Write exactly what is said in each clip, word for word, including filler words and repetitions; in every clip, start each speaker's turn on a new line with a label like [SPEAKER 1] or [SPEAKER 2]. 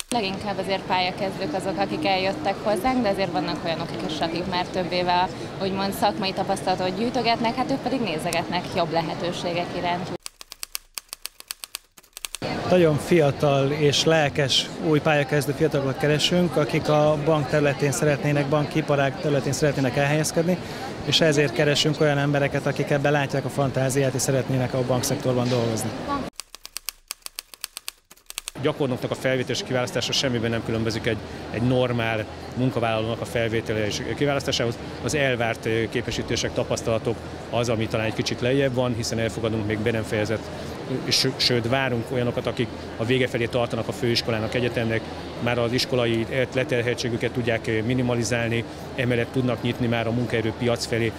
[SPEAKER 1] Leginkább azért pályakezdők azok, akik eljöttek hozzánk, de azért vannak olyanok is, akik már több éve úgymond szakmai tapasztalatot gyűjtögetnek, hát ők pedig nézegetnek jobb lehetőségek iránt.
[SPEAKER 2] Nagyon fiatal és lelkes új pályakezdő fiatalokat keresünk, akik a bank területén szeretnének, bankiparág területén szeretnének elhelyezkedni, és ezért keresünk olyan embereket, akik ebben látják a fantáziát és szeretnének a bankszektorban dolgozni.
[SPEAKER 3] Gyakornoknak a felvétel és kiválasztása semmiben nem különbözik egy, egy normál munkavállalónak a felvétele és kiválasztásához. Az elvárt képesítések, tapasztalatok az, ami talán egy kicsit lejjebb van, hiszen elfogadunk még be nem fejezett, sőt várunk olyanokat, akik a vége felé tartanak a főiskolának, egyetemnek, már az iskolai leterheltségüket tudják minimalizálni, emellett tudnak nyitni már a munkaerőpiac felé.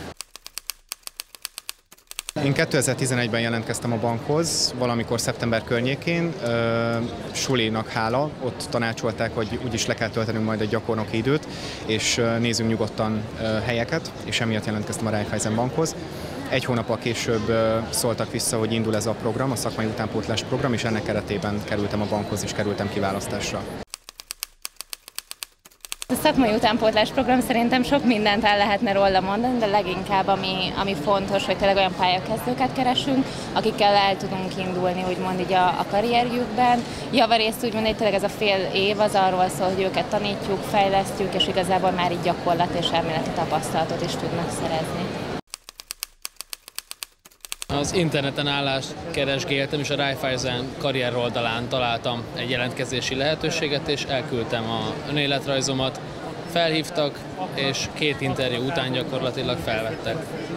[SPEAKER 4] Én kétezer-tizenegyben jelentkeztem a bankhoz, valamikor szeptember környékén, sulinak hála, ott tanácsolták, hogy úgyis le kell töltenünk majd egy gyakornoki időt, és nézzünk nyugodtan helyeket, és emiatt jelentkeztem a Raiffeisen bankhoz. Egy hónappal később szóltak vissza, hogy indul ez a program, a szakmai utánpótlás program, és ennek keretében kerültem a bankhoz, és kerültem kiválasztásra.
[SPEAKER 1] A szakmai utánpótlás program szerintem sok mindent el lehetne róla mondani, de leginkább ami, ami fontos, hogy tényleg olyan pályakezdőket keresünk, akikkel el tudunk indulni úgymond így a, a karrierjükben. Javarészt úgymond, hogy tényleg ez a fél év az arról szól, hogy őket tanítjuk, fejlesztjük, és igazából már így gyakorlat és elméleti tapasztalatot is tudnak szerezni.
[SPEAKER 5] Az interneten állást keresgéltem, és a Raiffeisen karrier oldalán találtam egy jelentkezési lehetőséget, és elküldtem a önéletrajzomat. Felhívtak, és két interjú után gyakorlatilag felvettek.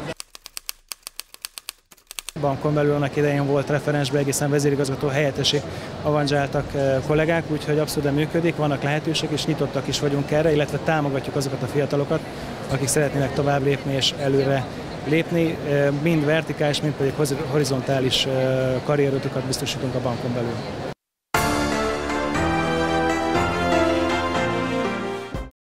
[SPEAKER 2] Bankon belül annak idején volt referensbe egészen vezérigazgató helyettesi avanzsáltak kollégák, úgyhogy abszolút működik, vannak lehetőségek, és nyitottak is vagyunk erre, illetve támogatjuk azokat a fiatalokat, akik szeretnének tovább lépni és előre lépni, mind vertikális, mind pedig horizontális karrierötöket biztosítunk a bankon belül.